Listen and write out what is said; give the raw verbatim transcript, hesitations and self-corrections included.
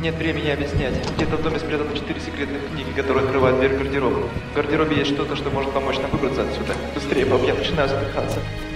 Нет времени объяснять. Где-то в доме спрятаны четыре секретных книги, которые открывают дверь в гардероб. В гардеробе есть что-то, что может помочь нам выбраться отсюда. Быстрее, Боб, я начинаю задыхаться.